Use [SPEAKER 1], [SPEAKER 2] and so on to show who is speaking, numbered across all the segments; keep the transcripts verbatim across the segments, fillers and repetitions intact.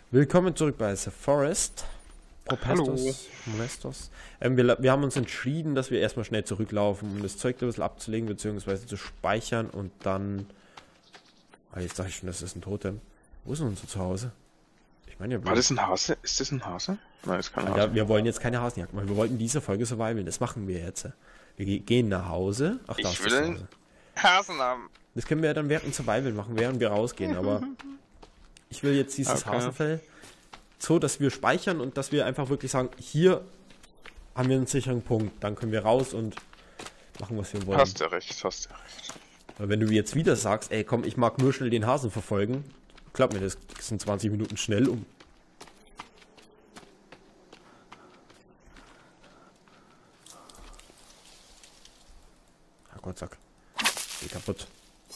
[SPEAKER 1] Willkommen zurück bei The Forest. Propestos, Molestos. Ähm, wir, wir haben uns entschieden, dass wir erstmal schnell zurücklaufen, um das Zeug ein bisschen abzulegen, beziehungsweise zu speichern und dann... Ah, jetzt dachte ich schon, das ist ein Totem. Wo ist denn unser Zuhause? Ich meine ja...
[SPEAKER 2] War das ein Hase? Ist das ein Hase? Nein, das ist kein Hase.
[SPEAKER 1] Ja, wir wollen jetzt keine Hasenjagd machen. Wir wollten diese Folge survivalen. Das machen wir jetzt. Wir gehen nach Hause. Ach, da
[SPEAKER 2] ich
[SPEAKER 1] ist
[SPEAKER 2] will
[SPEAKER 1] das
[SPEAKER 2] einen
[SPEAKER 1] Zuhause.
[SPEAKER 2] Hasen haben.
[SPEAKER 1] Das können wir ja dann während dem Survival machen, während wir rausgehen, aber... Ich will jetzt dieses
[SPEAKER 2] Okay.
[SPEAKER 1] Hasenfell so, dass wir speichern und dass wir einfach wirklich sagen, hier haben wir einen sicheren Punkt. Dann können wir raus und machen, was wir wollen.
[SPEAKER 2] Hast ja recht, hast ja recht.
[SPEAKER 1] Weil wenn du jetzt wieder sagst, ey komm, ich mag nur schnell den Hasen verfolgen, glaub mir, das sind zwanzig Minuten schnell um. Ah Gott, zack. Geh kaputt.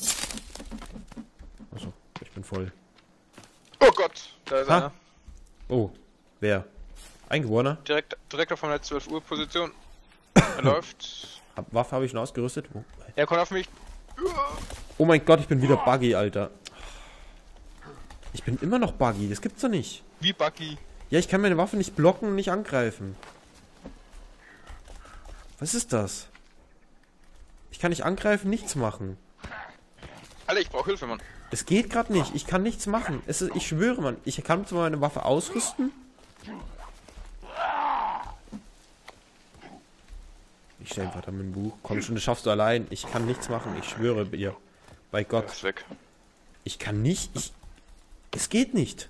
[SPEAKER 1] Achso, ich bin voll.
[SPEAKER 2] Oh Gott, da ist
[SPEAKER 1] Ha?
[SPEAKER 2] einer.
[SPEAKER 1] Oh, wer? Eingeborener?
[SPEAKER 2] Direkt, direkt auf meiner zwölf Uhr Position. Er läuft.
[SPEAKER 1] Hab, Waffe habe ich schon ausgerüstet. Oh.
[SPEAKER 2] Er kommt auf mich.
[SPEAKER 1] Oh mein Gott, ich bin wieder buggy, Alter. Ich bin immer noch buggy, das gibt's doch nicht.
[SPEAKER 2] Wie Bucky.
[SPEAKER 1] Ja, ich kann meine Waffe nicht blocken und nicht angreifen. Was ist das? Ich kann nicht angreifen, nichts machen.
[SPEAKER 2] Alter, ich brauche Hilfe, Mann.
[SPEAKER 1] Es geht gerade nicht, ich kann nichts machen. Es ist, ich schwöre, Mann, ich kann zwar meine Waffe ausrüsten. Ich stelle einfach da mein Buch. Komm schon, das schaffst du allein. Ich kann nichts machen, ich schwöre dir. Bei
[SPEAKER 2] Er
[SPEAKER 1] Gott.
[SPEAKER 2] ist weg.
[SPEAKER 1] Ich kann nicht, ich... Es geht nicht.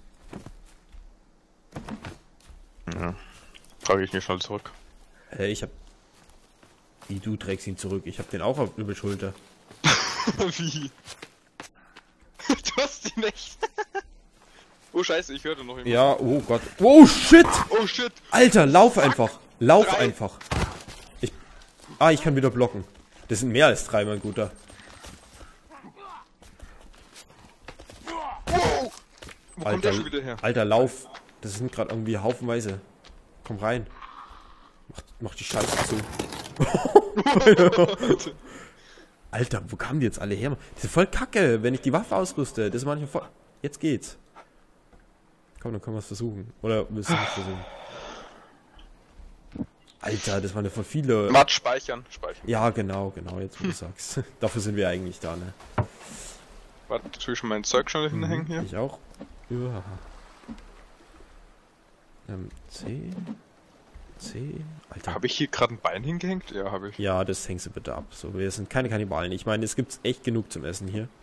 [SPEAKER 2] Ja. Trage ich mich schnell zurück.
[SPEAKER 1] Äh, ich hab... Wie, du trägst ihn zurück? Ich hab den auch auf über die Schulter.
[SPEAKER 2] Wie? Du hast ihn echt. Oh Scheiße, ich hörte noch jemanden.
[SPEAKER 1] Ja, oh Gott. Oh shit!
[SPEAKER 2] Oh shit.
[SPEAKER 1] Alter, lauf einfach. Lauf
[SPEAKER 2] Drei.
[SPEAKER 1] einfach. Ich... Ah, ich kann wieder blocken. Das sind mehr als drei, mein Guter.
[SPEAKER 2] Wow. Wo kommt der
[SPEAKER 1] Alter,
[SPEAKER 2] schon wieder her?
[SPEAKER 1] Alter, lauf. Das sind gerade irgendwie haufenweise. Komm rein. Mach, mach die Scheiße zu. Alter, wo kamen die jetzt alle her? Die sind voll kacke, wenn ich die Waffe ausrüste. Das ist manchmal voll... Jetzt geht's. Komm, dann können wir es versuchen. Oder willst du nicht versuchen? Alter, das waren ja voll viele...
[SPEAKER 2] Matt speichern. Speichern.
[SPEAKER 1] Ja, genau, genau, jetzt wo du sagst. Dafür sind wir eigentlich da, ne?
[SPEAKER 2] Warte, tue ich schon mein Zeug schon dahinter hängen hier?
[SPEAKER 1] Ich auch. Ja. Ähm, zehn. zehn. Alter.
[SPEAKER 2] Habe ich hier gerade ein Bein hingehängt? Ja, habe ich.
[SPEAKER 1] Ja, das hängst du bitte ab. So, wir sind keine Kannibalen. Ich meine, es gibt echt genug zum Essen hier.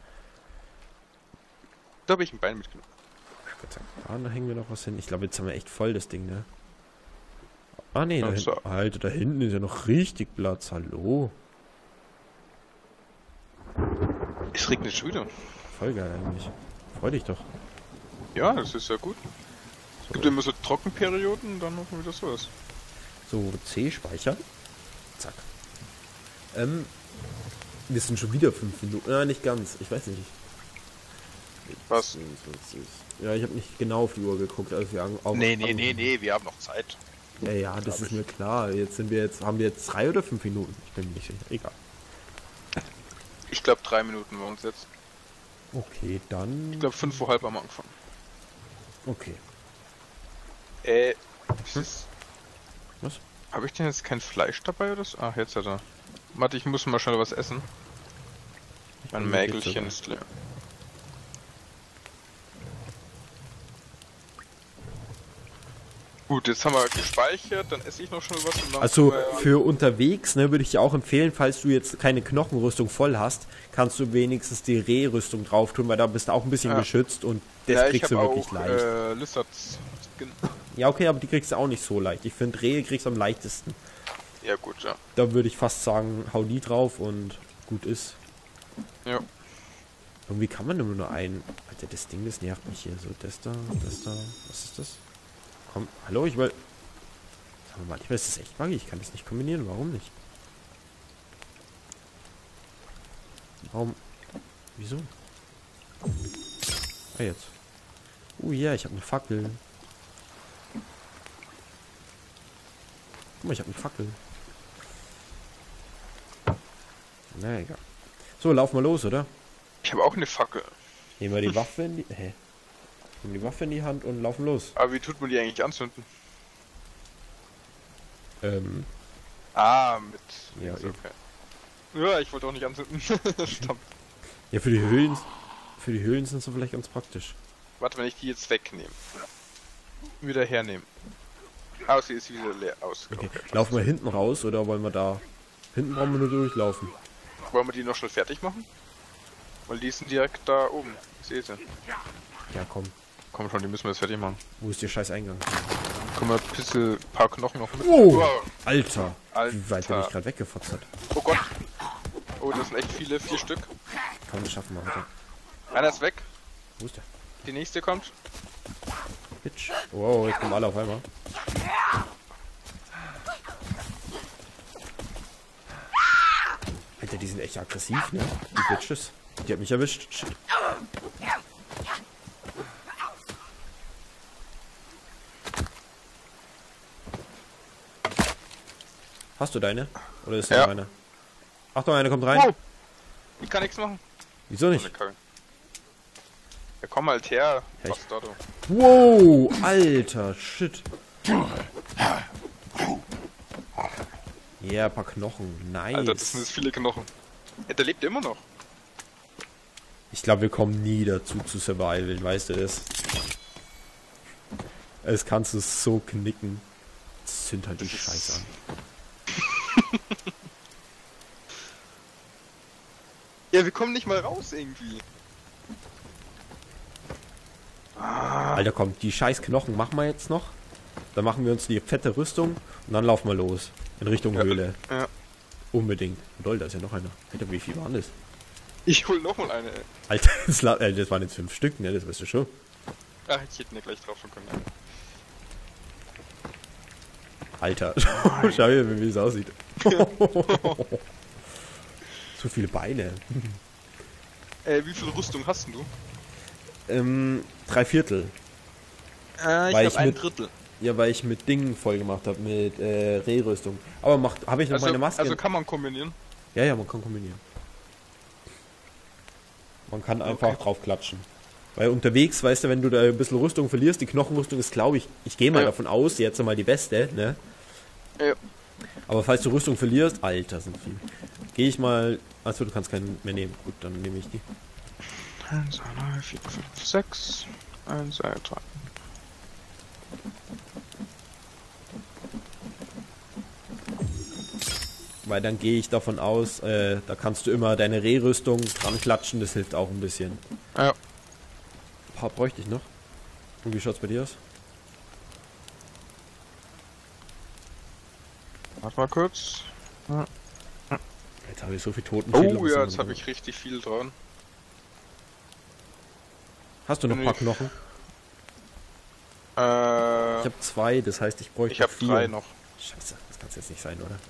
[SPEAKER 2] Da habe ich ein Bein mitgenommen.
[SPEAKER 1] Gott sei Dank. Ah, da hängen wir noch was hin. Ich glaube, jetzt haben wir echt voll das Ding, ne? Ah, nee, da
[SPEAKER 2] Ja,
[SPEAKER 1] hinten.
[SPEAKER 2] so.
[SPEAKER 1] Alter, da hinten ist ja noch richtig Platz. Hallo.
[SPEAKER 2] Es regnet schon wieder.
[SPEAKER 1] Voll geil eigentlich. Freu dich doch.
[SPEAKER 2] Ja, das ist ja gut. Es gibt immer so Trockenperioden und dann noch wieder sowas.
[SPEAKER 1] So, C speichern. Zack. Ähm, wir sind schon wieder fünf Minuten. Ja, nicht ganz. Ich weiß nicht.
[SPEAKER 2] Was?
[SPEAKER 1] siebenundzwanzig. Ja, ich habe nicht genau auf die Uhr geguckt, als wir an- auf.
[SPEAKER 2] Nee, nee, nee, nee, wir haben noch Zeit.
[SPEAKER 1] Ja, ja, das
[SPEAKER 2] Glaub
[SPEAKER 1] ist
[SPEAKER 2] ich.
[SPEAKER 1] mir klar. Jetzt sind wir jetzt, haben wir jetzt drei oder fünf Minuten? Ich bin mir nicht sicher. Egal.
[SPEAKER 2] Ich glaube drei Minuten wir uns jetzt.
[SPEAKER 1] Okay, dann.
[SPEAKER 2] Ich glaube fünf vor halb am Anfang.
[SPEAKER 1] Okay.
[SPEAKER 2] Äh, ist das...
[SPEAKER 1] Was?
[SPEAKER 2] Habe ich denn jetzt kein Fleisch dabei oder so? Ach, jetzt hat er. Warte, ich muss mal schnell was essen. Mein
[SPEAKER 1] bin mit
[SPEAKER 2] Mägelchen
[SPEAKER 1] Pizza
[SPEAKER 2] ist leer. Gut, jetzt haben wir gespeichert, dann esse ich noch schnell was und dann
[SPEAKER 1] Also
[SPEAKER 2] können wir-
[SPEAKER 1] für unterwegs, ne, würde ich dir auch empfehlen, falls du jetzt keine Knochenrüstung voll hast, kannst du wenigstens die Rehrüstung drauf tun, weil da bist du auch ein bisschen
[SPEAKER 2] Ja.
[SPEAKER 1] geschützt und das
[SPEAKER 2] ja, ich
[SPEAKER 1] kriegst du
[SPEAKER 2] hab
[SPEAKER 1] wirklich
[SPEAKER 2] auch,
[SPEAKER 1] leicht.
[SPEAKER 2] Äh, Lizards Skin.
[SPEAKER 1] Ja, okay, aber die kriegst du auch nicht so leicht. Ich finde, Rehe kriegst du am leichtesten.
[SPEAKER 2] Ja gut, ja.
[SPEAKER 1] Da würde ich fast sagen, hau die drauf und gut ist.
[SPEAKER 2] Ja.
[SPEAKER 1] Irgendwie kann man nur nur ein... Alter, das Ding, das nervt mich hier. So, das da, das da. Was ist das? Komm, hallo, ich will... Sag mal, manchmal ist das echt buggy. Ich kann das nicht kombinieren. Warum nicht? Warum? Wieso? Ah, jetzt. Oh ja, ich habe eine Fackel. Guck mal, ich habe eine Fackel. Na egal. So, lauf mal los, oder?
[SPEAKER 2] Ich habe auch eine Fackel.
[SPEAKER 1] Nehmen wir die Waffe in die... Hä? Nehmen die Waffe in die Hand und laufen los.
[SPEAKER 2] Aber wie tut man die eigentlich anzünden?
[SPEAKER 1] Ähm.
[SPEAKER 2] Ah, mit...
[SPEAKER 1] Ja,
[SPEAKER 2] ist okay. Ja, ich wollte auch nicht anzünden. Verdammt.
[SPEAKER 1] Ja, für die Höhlen... Für die Höhlen sind sie vielleicht ganz praktisch.
[SPEAKER 2] Warte, wenn ich die jetzt wegnehme. Wieder hernehmen. Ah, sie ist wieder leer aus.
[SPEAKER 1] Okay.
[SPEAKER 2] Okay.
[SPEAKER 1] Laufen wir hinten raus oder wollen wir da... Hinten brauchen wir nur durchlaufen.
[SPEAKER 2] Wollen wir die noch schnell fertig machen? Weil die sind direkt da oben. Ich sehe sie.
[SPEAKER 1] Ja, komm.
[SPEAKER 2] Komm schon, die müssen wir jetzt fertig machen.
[SPEAKER 1] Wo ist der scheiß Eingang?
[SPEAKER 2] Können wir ein bisschen, ein paar Knochen noch mit.
[SPEAKER 1] Oh,
[SPEAKER 2] Wow.
[SPEAKER 1] Alter.
[SPEAKER 2] Alter.
[SPEAKER 1] Wie weit der mich gerade weggefotzt hat.
[SPEAKER 2] Oh Gott. Oh, das sind echt viele, vier Stück.
[SPEAKER 1] Komm, das schaffen wir heute.
[SPEAKER 2] Einer ist weg.
[SPEAKER 1] Wo ist der?
[SPEAKER 2] Die nächste kommt.
[SPEAKER 1] Bitch. Wow, jetzt kommen alle auf einmal. Alter, die sind echt aggressiv, ne? Die Bitches. Die hat mich erwischt. Shit. Hast du deine? Oder ist da
[SPEAKER 2] Ja.
[SPEAKER 1] noch eine? Achtung, eine kommt rein.
[SPEAKER 2] Oh. Ich kann nichts machen.
[SPEAKER 1] Wieso nicht?
[SPEAKER 2] Ja, komm halt her.
[SPEAKER 1] Echt?
[SPEAKER 2] Bastardo.
[SPEAKER 1] Wow, Alter, shit. Ja, yeah, ein paar Knochen. Nice.
[SPEAKER 2] Alter, das sind jetzt viele Knochen. Ja, der lebt immer noch.
[SPEAKER 1] Ich glaube, wir kommen nie dazu zu survivalen, weißt du das? Es kannst du so knicken. Zünd halt die Scheiße an.
[SPEAKER 2] Ja, wir kommen nicht mal raus irgendwie.
[SPEAKER 1] Alter, komm, die scheiß Knochen machen wir jetzt noch. Dann machen wir uns die fette Rüstung und dann laufen wir los. In Richtung
[SPEAKER 2] Ja.
[SPEAKER 1] Höhle.
[SPEAKER 2] Ja.
[SPEAKER 1] Unbedingt. Lol, da ist ja noch einer. Alter, wie viel waren das?
[SPEAKER 2] Ich hol noch mal eine. Ey.
[SPEAKER 1] Alter, das, la- äh, das waren jetzt fünf Stück, ne? Das weißt du schon.
[SPEAKER 2] Ach, ich hätte mir gleich drauf schon können.
[SPEAKER 1] Alter, schau dir, wie es aussieht. So viele Beine.
[SPEAKER 2] Äh, wie viel Rüstung hast denn du?
[SPEAKER 1] Ähm, drei Viertel.
[SPEAKER 2] Äh, ich
[SPEAKER 1] Weil
[SPEAKER 2] hab
[SPEAKER 1] ich
[SPEAKER 2] ein
[SPEAKER 1] mit-
[SPEAKER 2] Drittel.
[SPEAKER 1] Ja, weil ich mit Dingen voll gemacht habe, mit äh, Rehrüstung. Aber macht, habe ich noch
[SPEAKER 2] Also,
[SPEAKER 1] meine Maske?
[SPEAKER 2] also kann man kombinieren.
[SPEAKER 1] Ja, ja, man kann kombinieren. Man kann einfach
[SPEAKER 2] Okay.
[SPEAKER 1] drauf klatschen. Weil unterwegs, weißt du, wenn du da ein bisschen Rüstung verlierst, die Knochenrüstung ist, glaube ich, ich gehe mal
[SPEAKER 2] Ja.
[SPEAKER 1] davon aus, jetzt mal die beste, ne?
[SPEAKER 2] Ja.
[SPEAKER 1] Aber falls du Rüstung verlierst, Alter, sind viel. Gehe ich mal, achso, du kannst keinen mehr nehmen. Gut, dann nehme ich die.
[SPEAKER 2] eins, zwei, drei, vier, fünf, sechs. eins, zwei, drei.
[SPEAKER 1] Weil dann gehe ich davon aus, äh, da kannst du immer deine Rehrüstung dran klatschen, das hilft auch ein bisschen.
[SPEAKER 2] Ja.
[SPEAKER 1] Ein paar bräuchte ich noch. Und wie schaut's bei dir aus?
[SPEAKER 2] Warte mal kurz.
[SPEAKER 1] Jetzt habe ich so viel Toten.
[SPEAKER 2] Oh ja, jetzt habe ich richtig viel dran.
[SPEAKER 1] Hast du noch ein
[SPEAKER 2] Nee.
[SPEAKER 1] paar Knochen?
[SPEAKER 2] Äh,
[SPEAKER 1] Ich habe zwei, das heißt, ich bräuchte
[SPEAKER 2] ich habe
[SPEAKER 1] vier.
[SPEAKER 2] drei noch.
[SPEAKER 1] Scheiße, das kann es jetzt nicht sein, oder?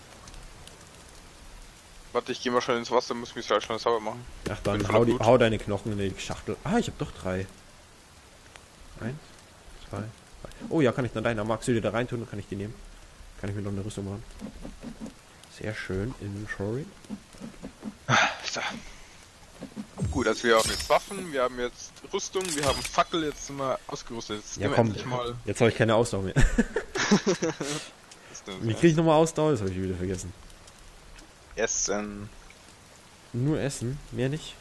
[SPEAKER 2] Warte, ich gehe mal schnell ins Wasser, muss mich halt schnell sauber machen.
[SPEAKER 1] Ach,
[SPEAKER 2] Bin
[SPEAKER 1] dann
[SPEAKER 2] voller
[SPEAKER 1] hau, die,
[SPEAKER 2] Blut.
[SPEAKER 1] hau deine Knochen in die Schachtel. Ah, ich habe doch drei. Eins, zwei, drei. Oh ja, kann ich dann deiner. Magst du dir da reintun, dann kann ich die nehmen. Kann ich mir noch eine Rüstung machen. Sehr schön, Inventory.
[SPEAKER 2] So. Gut, also wir haben jetzt Waffen, wir haben jetzt Rüstung, wir haben Fackel, jetzt sind wir ausgerüstet. Jetzt
[SPEAKER 1] Ja,
[SPEAKER 2] gehen wir
[SPEAKER 1] komm.
[SPEAKER 2] endlich mal.
[SPEAKER 1] Jetzt habe ich keine Ausdauer mehr. Wie kriege ich nochmal Ausdauer? Das habe ich wieder vergessen.
[SPEAKER 2] Essen.
[SPEAKER 1] Nur essen, mehr nicht.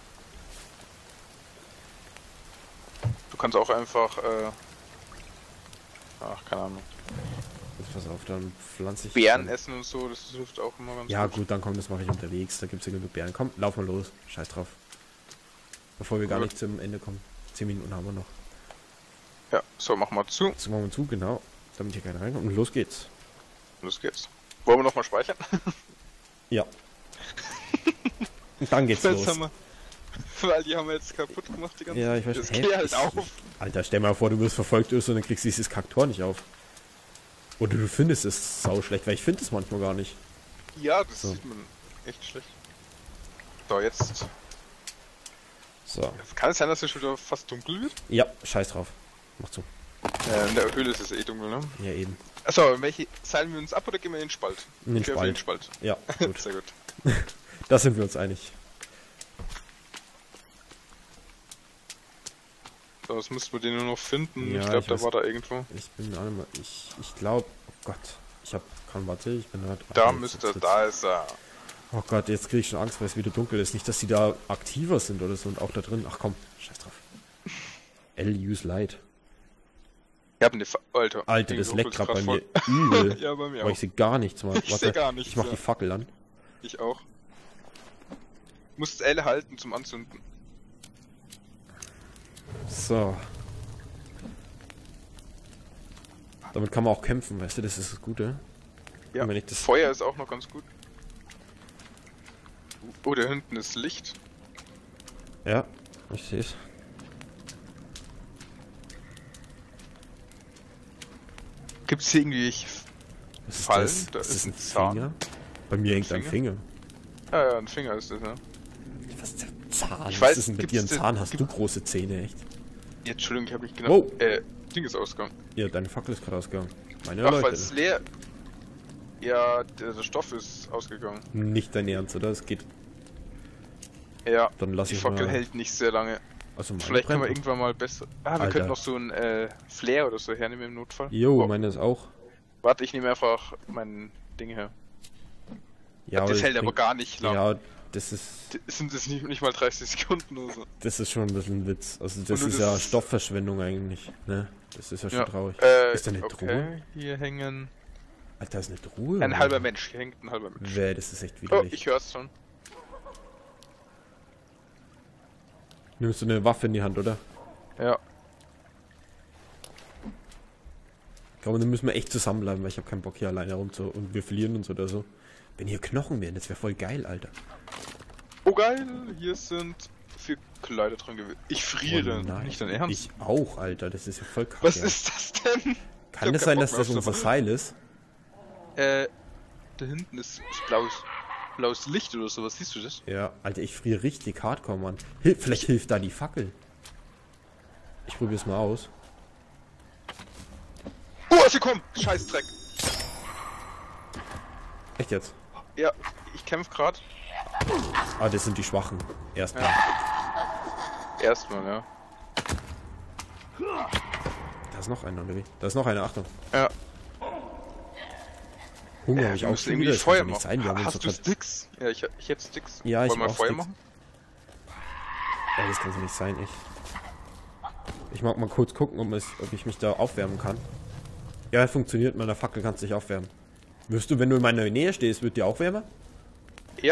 [SPEAKER 2] Du kannst auch einfach, äh. Ach, keine Ahnung.
[SPEAKER 1] Jetzt pass auf, dann pflanze ich...
[SPEAKER 2] Beeren essen und so, das hilft auch immer ganz
[SPEAKER 1] Ja
[SPEAKER 2] gut.
[SPEAKER 1] gut, dann komm, das mache ich unterwegs. Da gibt es ja genug Beeren. Komm, lauf mal los. Scheiß drauf. Bevor wir gar
[SPEAKER 2] Gut.
[SPEAKER 1] nicht zum Ende kommen. Zehn Minuten haben wir noch.
[SPEAKER 2] Ja, so, mach mal zu.
[SPEAKER 1] Jetzt machen wir zu, genau. Damit hier keiner reinkommt. Und los geht's.
[SPEAKER 2] Los geht's. Wollen wir nochmal speichern?
[SPEAKER 1] Ja. Und dann geht's
[SPEAKER 2] Jetzt
[SPEAKER 1] los.
[SPEAKER 2] haben wir, weil die haben wir jetzt kaputt gemacht, die ganze
[SPEAKER 1] Ja, ich weiß
[SPEAKER 2] Das
[SPEAKER 1] hä?
[SPEAKER 2] geht halt
[SPEAKER 1] Ich-
[SPEAKER 2] auf.
[SPEAKER 1] Alter, stell mal vor, du wirst verfolgt und dann kriegst du dieses Kacktor nicht auf. Oder du findest es sau schlecht, weil ich finde es manchmal gar nicht.
[SPEAKER 2] Ja, das
[SPEAKER 1] So.
[SPEAKER 2] sieht man echt schlecht. So, jetzt.
[SPEAKER 1] So.
[SPEAKER 2] Kann es sein, dass es schon wieder fast dunkel wird?
[SPEAKER 1] Ja, scheiß drauf. Mach zu.
[SPEAKER 2] Äh, in der Höhle ist es eh dunkel, ne?
[SPEAKER 1] Ja, eben.
[SPEAKER 2] Achso, in welche seilen wir uns ab oder gehen wir in den Spalt?
[SPEAKER 1] In den
[SPEAKER 2] Ich gehe auf den
[SPEAKER 1] Spalt.
[SPEAKER 2] Spalt.
[SPEAKER 1] Ja, gut.
[SPEAKER 2] Sehr gut.
[SPEAKER 1] Da sind wir uns einig.
[SPEAKER 2] Sonst müssten wir den nur noch finden.
[SPEAKER 1] Ja,
[SPEAKER 2] ich glaube,
[SPEAKER 1] ich
[SPEAKER 2] der
[SPEAKER 1] weiß-
[SPEAKER 2] war da irgendwo.
[SPEAKER 1] Ich bin einmal. Ich, ich glaube. Oh Gott. Ich hab kein Warte, ich bin halt.
[SPEAKER 2] Da
[SPEAKER 1] ah, jetzt-
[SPEAKER 2] müsste er,
[SPEAKER 1] jetzt-
[SPEAKER 2] da ist er.
[SPEAKER 1] Oh Gott, jetzt kriege ich schon Angst, weil es wieder dunkel ist. Nicht, dass die da aktiver sind oder so und auch da drin. Ach komm, scheiß drauf. L use light.
[SPEAKER 2] Ich hab eine Fa Alter.
[SPEAKER 1] Alter, das
[SPEAKER 2] Irgendwie
[SPEAKER 1] leckt gerade bei
[SPEAKER 2] ruckelt
[SPEAKER 1] mir übel.
[SPEAKER 2] grad voll. Ja, bei mir
[SPEAKER 1] Aber
[SPEAKER 2] auch.
[SPEAKER 1] ich sehe gar nichts mal.
[SPEAKER 2] Ich seh gar nichts,
[SPEAKER 1] Ich mach
[SPEAKER 2] ja.
[SPEAKER 1] die Fackel an.
[SPEAKER 2] Ich auch. Du musst L halten zum Anzünden.
[SPEAKER 1] So. Damit kann man auch kämpfen, weißt du, das ist das Gute.
[SPEAKER 2] Ja,
[SPEAKER 1] Und wenn ich das-
[SPEAKER 2] Feuer ist auch noch ganz gut. Oh, da hinten ist Licht.
[SPEAKER 1] Ja, ich sehe es.
[SPEAKER 2] Gibt's hier irgendwie
[SPEAKER 1] Was ist
[SPEAKER 2] Fallen?
[SPEAKER 1] das?
[SPEAKER 2] Da
[SPEAKER 1] ist
[SPEAKER 2] ist
[SPEAKER 1] das ein
[SPEAKER 2] ein Zahn.
[SPEAKER 1] Finger? Bei mir hängt ein
[SPEAKER 2] Finger?
[SPEAKER 1] Finger.
[SPEAKER 2] Ah ja, ein Finger ist das, ja.
[SPEAKER 1] Was ist der Zahn?
[SPEAKER 2] Ich
[SPEAKER 1] Was
[SPEAKER 2] weiß,
[SPEAKER 1] ist denn mit
[SPEAKER 2] gibt's
[SPEAKER 1] dir ein
[SPEAKER 2] denn-
[SPEAKER 1] Zahn? Hast
[SPEAKER 2] gibt-
[SPEAKER 1] du große Zähne, echt?
[SPEAKER 2] Ja, Entschuldigung, ich habe mich genau.
[SPEAKER 1] Oh.
[SPEAKER 2] Äh, Ding ist ausgegangen.
[SPEAKER 1] Ja, deine Fackel ist gerade ausgegangen. Meine
[SPEAKER 2] Ach, weil
[SPEAKER 1] Leute.
[SPEAKER 2] es leer. Ja, der, der Stoff ist ausgegangen.
[SPEAKER 1] Nicht dein Ernst, oder? Es geht.
[SPEAKER 2] Ja,
[SPEAKER 1] Dann lass
[SPEAKER 2] die
[SPEAKER 1] ich
[SPEAKER 2] Fackel
[SPEAKER 1] mal.
[SPEAKER 2] hält nicht sehr lange.
[SPEAKER 1] Also meine
[SPEAKER 2] Vielleicht können wir
[SPEAKER 1] brennt.
[SPEAKER 2] irgendwann mal besser. Ah, wir
[SPEAKER 1] Alter.
[SPEAKER 2] könnten noch so ein äh, Flair oder so hernehmen im Notfall.
[SPEAKER 1] Jo,
[SPEAKER 2] Oh,
[SPEAKER 1] meine ist auch.
[SPEAKER 2] warte, ich nehme einfach mein Ding her.
[SPEAKER 1] Ja,
[SPEAKER 2] das
[SPEAKER 1] aber
[SPEAKER 2] hält aber
[SPEAKER 1] bringt-
[SPEAKER 2] gar nicht lang.
[SPEAKER 1] Ja, das ist.
[SPEAKER 2] Das sind es nicht, nicht mal dreißig Sekunden oder so.
[SPEAKER 1] Das ist schon ein bisschen ein Witz. Also das
[SPEAKER 2] Und
[SPEAKER 1] ist
[SPEAKER 2] das
[SPEAKER 1] ja
[SPEAKER 2] ist-
[SPEAKER 1] Stoffverschwendung eigentlich, ne? Das ist ja schon
[SPEAKER 2] Ja.
[SPEAKER 1] traurig.
[SPEAKER 2] Äh,
[SPEAKER 1] Ist da eine
[SPEAKER 2] okay,
[SPEAKER 1] Truhe?
[SPEAKER 2] hier hängen.
[SPEAKER 1] Alter, da ist eine Truhe.
[SPEAKER 2] Ein
[SPEAKER 1] oder?
[SPEAKER 2] halber Mensch, hier hängt ein halber Mensch.
[SPEAKER 1] Wäh, das ist echt
[SPEAKER 2] Oh,
[SPEAKER 1] widerlich.
[SPEAKER 2] ich hör's schon.
[SPEAKER 1] Nimmst du eine Waffe in die Hand, oder?
[SPEAKER 2] Ja.
[SPEAKER 1] Ich glaube, dann müssen wir echt zusammenbleiben, weil ich habe keinen Bock hier alleine rum zu und wir verlieren uns oder so. Wenn hier Knochen wären, das wäre voll geil, Alter.
[SPEAKER 2] Oh geil, hier sind vier Kleider dran gewesen. Ich friere,
[SPEAKER 1] Oh nein.
[SPEAKER 2] nicht dein Ernst.
[SPEAKER 1] Ich auch, Alter, das ist ja voll kacke.
[SPEAKER 2] Was ist das denn?
[SPEAKER 1] Kann
[SPEAKER 2] Ich
[SPEAKER 1] es
[SPEAKER 2] hab
[SPEAKER 1] sein,
[SPEAKER 2] keinen
[SPEAKER 1] dass
[SPEAKER 2] Bock
[SPEAKER 1] das
[SPEAKER 2] mehr
[SPEAKER 1] unser
[SPEAKER 2] auf
[SPEAKER 1] Seil ist?
[SPEAKER 2] Äh, da hinten ist, ist blaues, blaues Licht oder sowas, siehst du das?
[SPEAKER 1] Ja, Alter, ich friere richtig hardcore, Mann. Hil vielleicht hilft da die Fackel. Ich probier's mal aus.
[SPEAKER 2] Oh, sie kommen! Scheißdreck!
[SPEAKER 1] Echt jetzt?
[SPEAKER 2] Ja, ich kämpf grad.
[SPEAKER 1] Ah, das sind die Schwachen. Erstmal.
[SPEAKER 2] Erstmal, ja.
[SPEAKER 1] Da ist noch einer, oder wie? Da ist noch einer, Achtung.
[SPEAKER 2] Ja.
[SPEAKER 1] Hunger
[SPEAKER 2] Äh,
[SPEAKER 1] habe ich
[SPEAKER 2] wir
[SPEAKER 1] auch
[SPEAKER 2] müssen
[SPEAKER 1] schon
[SPEAKER 2] irgendwie
[SPEAKER 1] wieder. Das
[SPEAKER 2] Feuer
[SPEAKER 1] kann doch nicht
[SPEAKER 2] machen.
[SPEAKER 1] sein. Wir haben uns
[SPEAKER 2] Hast
[SPEAKER 1] doch
[SPEAKER 2] du
[SPEAKER 1] grad-
[SPEAKER 2] Sticks? Ja, ich, ich hätte Sticks.
[SPEAKER 1] Ja, ich
[SPEAKER 2] Wollen wir
[SPEAKER 1] auch
[SPEAKER 2] Feuer
[SPEAKER 1] Sticks.
[SPEAKER 2] machen?
[SPEAKER 1] Ja, das kann so nicht sein, echt. Ich mag mal kurz gucken, ob, es, ob ich mich da aufwärmen kann. Ja, funktioniert. Mit einer Fackel kannst du dich aufwärmen. Wirst du, wenn du in meiner Nähe stehst, wird dir auch wärmer?
[SPEAKER 2] Ja.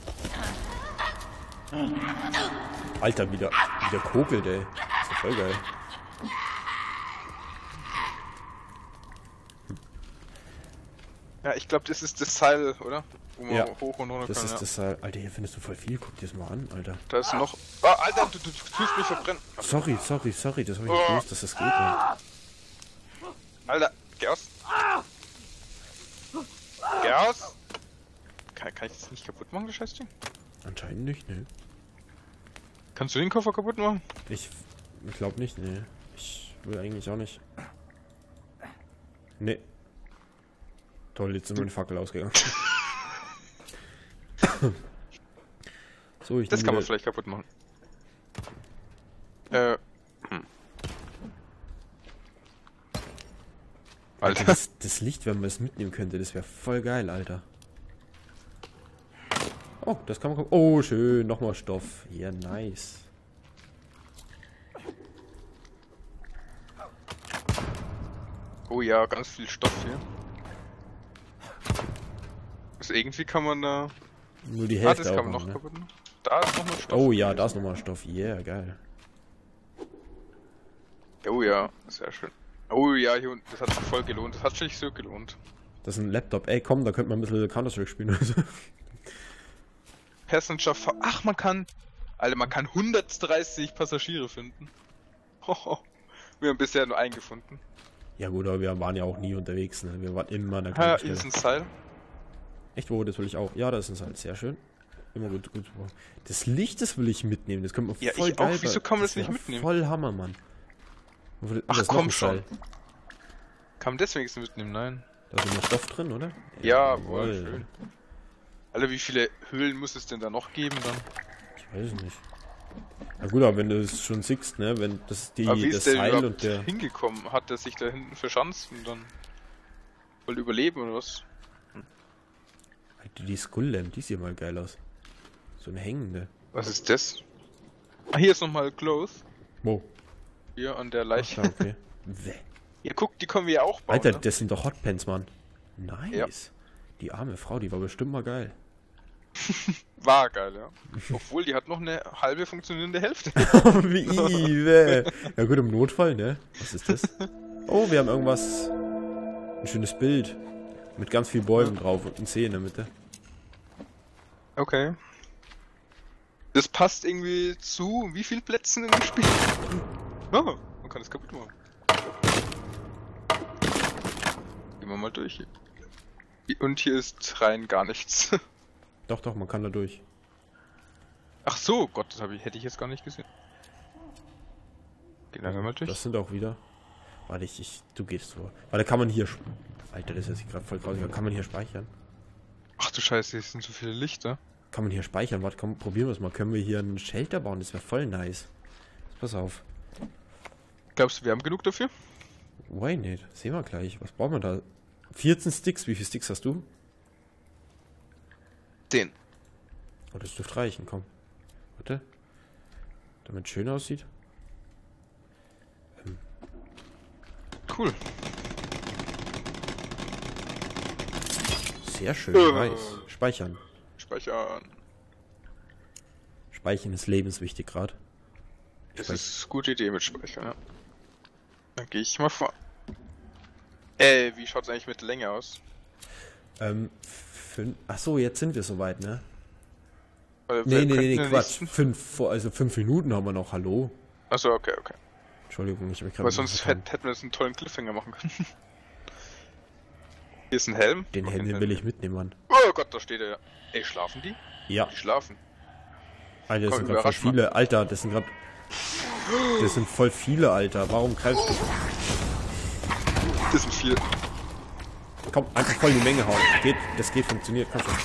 [SPEAKER 1] Alter, wieder, wieder kokelt, ey. Das ist ja voll geil.
[SPEAKER 2] Ja, ich glaube, das ist das Seil, oder? Wo man
[SPEAKER 1] Ja,
[SPEAKER 2] hoch und runter
[SPEAKER 1] Das
[SPEAKER 2] kann,
[SPEAKER 1] ist
[SPEAKER 2] ja.
[SPEAKER 1] das, äh, Alter, hier findest du voll viel. Guck dir das mal an, Alter.
[SPEAKER 2] Da ist noch... Ah, Alter, du, du, du tust mich verbrennen.
[SPEAKER 1] Sorry, sorry, sorry, das habe ich nicht
[SPEAKER 2] Oh.
[SPEAKER 1] gewusst, dass das geht. Mann.
[SPEAKER 2] Alter, geh aus. Geh aus. Kann, kann ich das nicht kaputt machen, das Scheißding?
[SPEAKER 1] Anscheinend nicht, ne.
[SPEAKER 2] Kannst du den Koffer kaputt machen?
[SPEAKER 1] Ich, ich glaube nicht, ne. Ich will eigentlich auch nicht. Ne. Toll, jetzt sind meine Fackel ausgegangen. So, ich
[SPEAKER 2] Das
[SPEAKER 1] nehm
[SPEAKER 2] kann man
[SPEAKER 1] wieder-
[SPEAKER 2] vielleicht kaputt machen. Äh. Hm.
[SPEAKER 1] Alter,
[SPEAKER 2] Alter.
[SPEAKER 1] das, das Licht, wenn man es mitnehmen könnte, das wäre voll geil, Alter. Oh, das kann man... Oh, schön, nochmal Stoff. Ja, nice.
[SPEAKER 2] Oh ja, ganz viel Stoff hier. Also irgendwie kann man da...
[SPEAKER 1] Nur die
[SPEAKER 2] Ah,
[SPEAKER 1] Hälfte
[SPEAKER 2] das kann
[SPEAKER 1] auch
[SPEAKER 2] man noch
[SPEAKER 1] ne?
[SPEAKER 2] kaputt machen. Da ist nochmal Stoff.
[SPEAKER 1] Oh ja, da ist nochmal Stoff. Yeah, geil.
[SPEAKER 2] Oh ja, sehr schön. Oh ja, hier unten, das hat sich voll gelohnt. Das hat sich so gelohnt.
[SPEAKER 1] Das ist ein Laptop. Ey, komm, da könnte man ein bisschen Counter-Strike spielen. Also.
[SPEAKER 2] Passenger... Fa Ach, man kann... Alter, man kann hundertdreißig Passagiere finden. Hoho. Wir haben bisher nur einen gefunden.
[SPEAKER 1] Ja gut, aber wir waren ja auch nie unterwegs, ne? Wir waren immer an der
[SPEAKER 2] Ha,
[SPEAKER 1] gleichen
[SPEAKER 2] hier ist
[SPEAKER 1] Stelle.
[SPEAKER 2] ein Seil.
[SPEAKER 1] Echt, wo? Das will ich auch. Ja, das ist halt sehr schön. Immer gut, gut. Das Licht, das will ich mitnehmen. Das könnte man
[SPEAKER 2] Ja,
[SPEAKER 1] voll
[SPEAKER 2] ich auch.
[SPEAKER 1] geil
[SPEAKER 2] Wieso
[SPEAKER 1] bei-
[SPEAKER 2] kann man das
[SPEAKER 1] wär
[SPEAKER 2] nicht mitnehmen?
[SPEAKER 1] Voll Hammer, Mann. Wo- da
[SPEAKER 2] Ach,
[SPEAKER 1] ist noch
[SPEAKER 2] komm
[SPEAKER 1] ein
[SPEAKER 2] schon.
[SPEAKER 1] Seil.
[SPEAKER 2] Kann man deswegen nichts mitnehmen? Nein.
[SPEAKER 1] Da ist noch Stoff drin, oder?
[SPEAKER 2] Ja,
[SPEAKER 1] Jawohl.
[SPEAKER 2] voll schön. Alter, wie viele Höhlen muss es denn da noch geben dann?
[SPEAKER 1] Ich weiß es nicht. Na gut, aber wenn du es schon siehst, ne, wenn das die
[SPEAKER 2] Aber wie
[SPEAKER 1] das
[SPEAKER 2] ist der
[SPEAKER 1] Seil
[SPEAKER 2] überhaupt
[SPEAKER 1] und der
[SPEAKER 2] hingekommen? Hat er sich da hinten verschanzt und dann wohl überleben oder was?
[SPEAKER 1] Alter, die Skull-Lamp, die sieht mal geil aus. So eine hängende.
[SPEAKER 2] Was ist das? Ah, hier ist nochmal Clothes.
[SPEAKER 1] Wo?
[SPEAKER 2] Hier an der
[SPEAKER 1] Ach,
[SPEAKER 2] Leiche.
[SPEAKER 1] da, okay. Wäh.
[SPEAKER 2] Ihr guckt, die können wir ja auch bauen.
[SPEAKER 1] Alter,
[SPEAKER 2] ne?
[SPEAKER 1] das sind doch Hotpants, Mann. Nice.
[SPEAKER 2] Ja.
[SPEAKER 1] Die arme Frau, die war bestimmt mal geil.
[SPEAKER 2] War geil, ja. Obwohl, die hat noch eine halbe funktionierende Hälfte.
[SPEAKER 1] Wie wäh. Ja gut, im Notfall, ne? Was ist das? Oh, wir haben irgendwas. Ein schönes Bild. Mit ganz viel Bäumen drauf und ein See in der Mitte.
[SPEAKER 2] Okay. Das passt irgendwie zu wie viel Plätzen in dem Spiel? Oh, man kann es kaputt machen. Gehen wir mal durch. Und hier ist rein gar nichts.
[SPEAKER 1] Doch, doch, man kann da durch.
[SPEAKER 2] Ach so, Gott, das hab ich, hätte ich jetzt gar nicht gesehen. Gehen wir mal durch.
[SPEAKER 1] Das sind auch wieder. Warte, ich, ich du gehst vor. Warte, kann man hier. Alter, das ist jetzt gerade voll grausig. Kann man hier speichern?
[SPEAKER 2] Ach du Scheiße, hier sind so viele Lichter.
[SPEAKER 1] Kann man hier speichern? Warte, komm, probieren wir es mal. Können wir hier einen Shelter bauen? Das wäre voll nice. Pass auf.
[SPEAKER 2] Glaubst du, wir haben genug dafür?
[SPEAKER 1] Why nicht? Sehen wir gleich. Was brauchen wir da? vierzehn Sticks. Wie viele Sticks hast du?
[SPEAKER 2] Den.
[SPEAKER 1] Oh, das dürfte reichen, komm. Warte. Damit es schön aussieht. Ähm.
[SPEAKER 2] Cool.
[SPEAKER 1] Sehr schön,
[SPEAKER 2] Äh.
[SPEAKER 1] nice. Speichern.
[SPEAKER 2] Speichern.
[SPEAKER 1] Speichern ist lebenswichtig gerade.
[SPEAKER 2] Das ist eine gute Idee mit Speichern, ja. Dann gehe ich mal vor. Äh, wie schaut's eigentlich mit Länge aus?
[SPEAKER 1] Ähm, fünf. Achso, jetzt sind wir soweit, ne?
[SPEAKER 2] Weil
[SPEAKER 1] Nee,
[SPEAKER 2] wir
[SPEAKER 1] nee, nee,
[SPEAKER 2] könnten
[SPEAKER 1] nee, Quatsch.
[SPEAKER 2] nächsten-
[SPEAKER 1] Fünf, also fünf Minuten haben wir noch, hallo?
[SPEAKER 2] Achso, okay, okay.
[SPEAKER 1] Entschuldigung, ich habe mich gerade.
[SPEAKER 2] Weil sonst hätt, hätten wir jetzt einen tollen Cliffhanger machen können. Hier ist ein Helm.
[SPEAKER 1] Den
[SPEAKER 2] Mach
[SPEAKER 1] Helm den will ich mitnehmen, Mann.
[SPEAKER 2] Oh Gott, da steht er. Ey, schlafen die?
[SPEAKER 1] Ja,
[SPEAKER 2] Die schlafen.
[SPEAKER 1] Alter, das
[SPEAKER 2] Komm,
[SPEAKER 1] sind gerade voll
[SPEAKER 2] überrasch mal.
[SPEAKER 1] viele. Alter, das sind gerade. Das sind voll viele, Alter. Warum greifst du?
[SPEAKER 2] Das sind viel.
[SPEAKER 1] Komm, einfach voll die Menge hauen. Geht, das geht, funktioniert. Komm schon.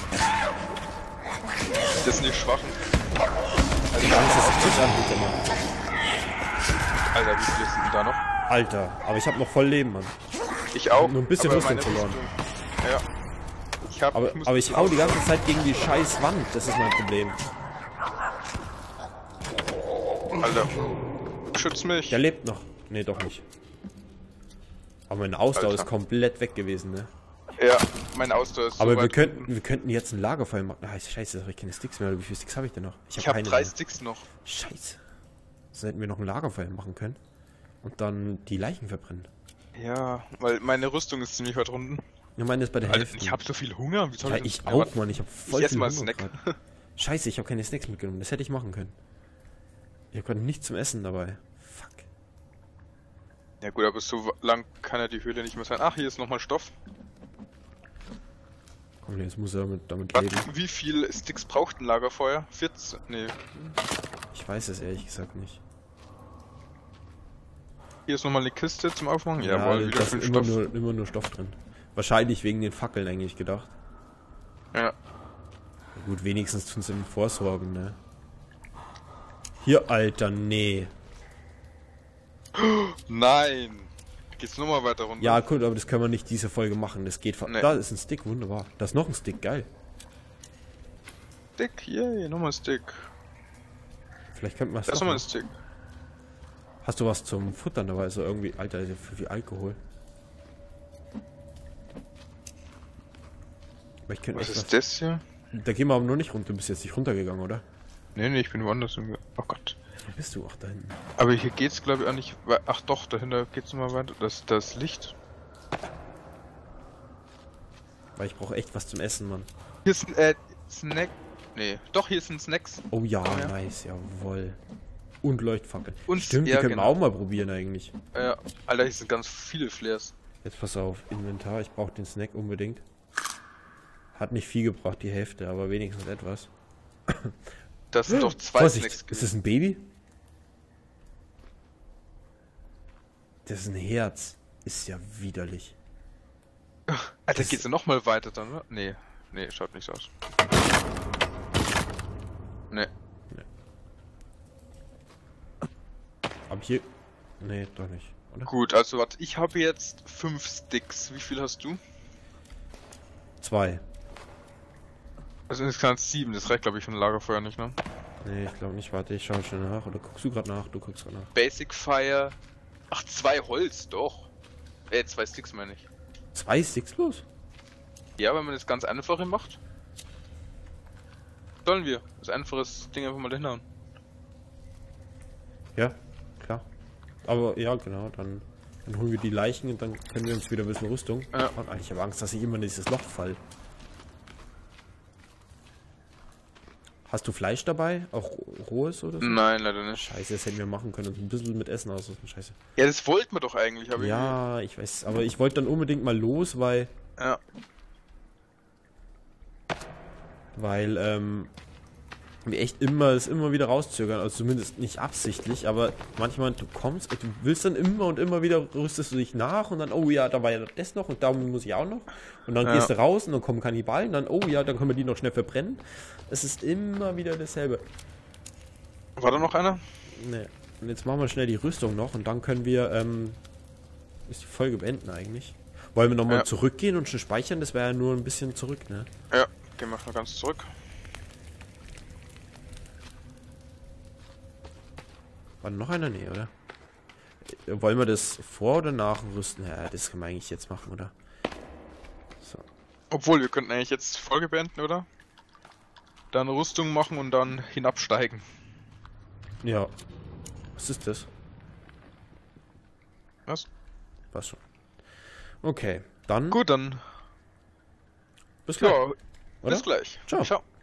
[SPEAKER 2] Das sind die Schwachen.
[SPEAKER 1] Alter, Angst, dass ich dich anbiete, Mann.
[SPEAKER 2] Alter, wie viele sind denn da noch?
[SPEAKER 1] Alter, aber ich habe noch voll Leben, Mann.
[SPEAKER 2] Ich auch.
[SPEAKER 1] Nur ein bisschen
[SPEAKER 2] aber
[SPEAKER 1] Rüstung
[SPEAKER 2] meine
[SPEAKER 1] verloren.
[SPEAKER 2] Rüstung- Ja. Ich hab,
[SPEAKER 1] Aber,
[SPEAKER 2] muss
[SPEAKER 1] aber ich
[SPEAKER 2] mich
[SPEAKER 1] hau die ganze Zeit gegen die scheiß Wand. Das ist mein Problem.
[SPEAKER 2] Alter. Schütz mich.
[SPEAKER 1] Der lebt noch. Nee, doch nicht. Aber meine Ausdauer
[SPEAKER 2] Alter.
[SPEAKER 1] ist komplett weg gewesen, ne?
[SPEAKER 2] Ja, mein Ausdauer ist
[SPEAKER 1] Aber
[SPEAKER 2] so
[SPEAKER 1] wir
[SPEAKER 2] weit
[SPEAKER 1] könnten,
[SPEAKER 2] unten.
[SPEAKER 1] wir könnten jetzt ein Lagerfeuer machen. Ah, scheiße, da habe ich keine Sticks mehr. Wie viele Sticks habe ich denn noch?
[SPEAKER 2] Ich
[SPEAKER 1] hab
[SPEAKER 2] habe
[SPEAKER 1] keine
[SPEAKER 2] drei
[SPEAKER 1] mehr.
[SPEAKER 2] Sticks noch.
[SPEAKER 1] Scheiße. So hätten wir noch ein Lagerfeuer machen können. Und dann die Leichen verbrennen.
[SPEAKER 2] Ja, weil meine Rüstung ist ziemlich weit unten.
[SPEAKER 1] Ja, meine ist bei der
[SPEAKER 2] Alter,
[SPEAKER 1] Hälfte.
[SPEAKER 2] ich hab so viel Hunger. Wie soll
[SPEAKER 1] Ja,
[SPEAKER 2] das-
[SPEAKER 1] ich
[SPEAKER 2] Ja,
[SPEAKER 1] auch,
[SPEAKER 2] warte.
[SPEAKER 1] Mann. Ich habe voll
[SPEAKER 2] Ich ess
[SPEAKER 1] viel
[SPEAKER 2] mal
[SPEAKER 1] Hunger
[SPEAKER 2] Snack.
[SPEAKER 1] grad. Scheiße, ich habe keine Snacks mitgenommen. Das hätte ich machen können. Ich habe gerade nichts zum Essen dabei. Fuck.
[SPEAKER 2] Ja gut, aber so lang kann ja die Höhle nicht mehr sein. Ach, hier ist nochmal Stoff.
[SPEAKER 1] Komm, jetzt muss er damit, damit
[SPEAKER 2] Was,
[SPEAKER 1] leben.
[SPEAKER 2] wie viel Sticks braucht ein Lagerfeuer? vierzehn? Nee.
[SPEAKER 1] Ich weiß es ehrlich gesagt nicht.
[SPEAKER 2] Hier ist nochmal eine Kiste zum Aufmachen.
[SPEAKER 1] Ja,
[SPEAKER 2] Jawohl, wieder
[SPEAKER 1] da
[SPEAKER 2] schön
[SPEAKER 1] ist immer
[SPEAKER 2] Stoff.
[SPEAKER 1] nur, immer nur Stoff drin. Wahrscheinlich wegen den Fackeln eigentlich gedacht.
[SPEAKER 2] Ja.
[SPEAKER 1] Na gut, wenigstens tun sie im Vorsorgen, ne? Hier, Alter, nee.
[SPEAKER 2] Nein! Geht's nochmal weiter runter?
[SPEAKER 1] Ja, gut, aber das können wir nicht diese Folge machen. Das geht.
[SPEAKER 2] Nee.
[SPEAKER 1] Da ist ein Stick, wunderbar. Da ist noch ein Stick, geil.
[SPEAKER 2] Stick, yay, nochmal Stick.
[SPEAKER 1] Vielleicht könnten wir es
[SPEAKER 2] Da ist
[SPEAKER 1] doch
[SPEAKER 2] nochmal ein
[SPEAKER 1] noch.
[SPEAKER 2] Stick.
[SPEAKER 1] Hast du was zum Futtern dabei? So irgendwie, Alter, das ist ja viel Alkohol. Aber ich könnte
[SPEAKER 2] Was
[SPEAKER 1] echt
[SPEAKER 2] ist das hier?
[SPEAKER 1] Da gehen wir aber nur nicht runter. Du bist jetzt nicht runtergegangen, oder?
[SPEAKER 2] Nee, nee, ich bin woanders. irgendwie- Oh Gott.
[SPEAKER 1] Wo bist du? Ach, da hinten.
[SPEAKER 2] Aber hier geht's glaube ich auch nicht wei- Ach doch, dahinter geht's nochmal weiter. Das, das Licht.
[SPEAKER 1] Weil ich brauche echt was zum Essen, Mann.
[SPEAKER 2] Hier ist ein, äh, Snack. Nee, doch, hier sind Snacks.
[SPEAKER 1] Oh ja,
[SPEAKER 2] Oh ja.
[SPEAKER 1] nice, jawohl. Und Leuchtfackel.
[SPEAKER 2] Und-
[SPEAKER 1] Stimmt,
[SPEAKER 2] ja,
[SPEAKER 1] die können wir
[SPEAKER 2] genau.
[SPEAKER 1] auch mal probieren eigentlich.
[SPEAKER 2] Äh, Alter, hier sind ganz viele Flares.
[SPEAKER 1] Jetzt pass auf, Inventar, ich brauche den Snack unbedingt. Hat nicht viel gebracht, die Hälfte, aber wenigstens etwas.
[SPEAKER 2] Das sind doch zwei
[SPEAKER 1] Vorsicht,
[SPEAKER 2] Snacks
[SPEAKER 1] ist das ein Baby? Das ist ein Herz. Ist ja widerlich.
[SPEAKER 2] Alter,
[SPEAKER 1] das-
[SPEAKER 2] geht's ja nochmal weiter dann, oder? Nee, nee, schaut nicht so aus. Nee.
[SPEAKER 1] Aber hier... Nee, doch nicht, oder?
[SPEAKER 2] Gut, also warte, ich habe jetzt fünf Sticks. Wie viel hast du?
[SPEAKER 1] Zwei.
[SPEAKER 2] Also insgesamt sieben, das reicht glaube ich für ein Lagerfeuer nicht, ne?
[SPEAKER 1] Nee, ich glaube nicht. Warte, ich schaue schnell nach. Oder guckst du gerade nach? Du guckst gerade nach.
[SPEAKER 2] Basic Fire. Ach, zwei Holz, doch. Äh, zwei Sticks meine ich.
[SPEAKER 1] Zwei Sticks bloß?
[SPEAKER 2] Ja, wenn man das ganz einfache macht. Sollen wir das einfaches Ding einfach mal hinhauen.
[SPEAKER 1] Ja, klar. Aber ja, genau, dann, dann holen wir die Leichen und dann können wir uns wieder ein bisschen Rüstung.
[SPEAKER 2] Ja.
[SPEAKER 1] Und eigentlich habe Angst, dass ich immer in dieses Loch fall. Hast du Fleisch dabei? Auch rohes oder so?
[SPEAKER 2] Nein, leider nicht.
[SPEAKER 1] Scheiße, das hätten wir machen können und ein bisschen mit Essen ausrüsten. Scheiße.
[SPEAKER 2] Ja, das wollten wir doch eigentlich, aber
[SPEAKER 1] Ja, ich weiß, aber ich wollte dann unbedingt mal los, weil...
[SPEAKER 2] Ja.
[SPEAKER 1] Weil, ähm... wir echt immer es immer wieder rauszögern, also zumindest nicht absichtlich, aber manchmal du kommst, du willst dann immer und immer wieder, rüstest du dich nach und dann, oh ja, da war ja das noch und da muss ich auch noch und dann
[SPEAKER 2] Ja.
[SPEAKER 1] gehst du raus und dann kommen Kannibalen, dann, oh ja, dann können wir die noch schnell verbrennen. Es ist immer wieder dasselbe.
[SPEAKER 2] War da noch einer?
[SPEAKER 1] Ne, und jetzt machen wir schnell die Rüstung noch und dann können wir, ähm, ist die Folge beenden eigentlich. Wollen wir nochmal
[SPEAKER 2] Ja.
[SPEAKER 1] zurückgehen und schon speichern? Das wäre ja nur ein bisschen zurück, ne?
[SPEAKER 2] Ja, gehen wir mal ganz zurück.
[SPEAKER 1] War noch einer? Nee, oder? Wollen wir das vor oder nach rüsten? Ja, das können wir eigentlich jetzt machen, oder? So.
[SPEAKER 2] Obwohl, wir könnten eigentlich jetzt die Folge beenden, oder? Dann Rüstung machen und dann hinabsteigen.
[SPEAKER 1] Ja. Was ist das?
[SPEAKER 2] Was?
[SPEAKER 1] Passt schon. Okay, dann
[SPEAKER 2] Gut, dann
[SPEAKER 1] bis gleich.
[SPEAKER 2] ja,
[SPEAKER 1] oder?
[SPEAKER 2] bis gleich.
[SPEAKER 1] Ciao.
[SPEAKER 2] Ciao.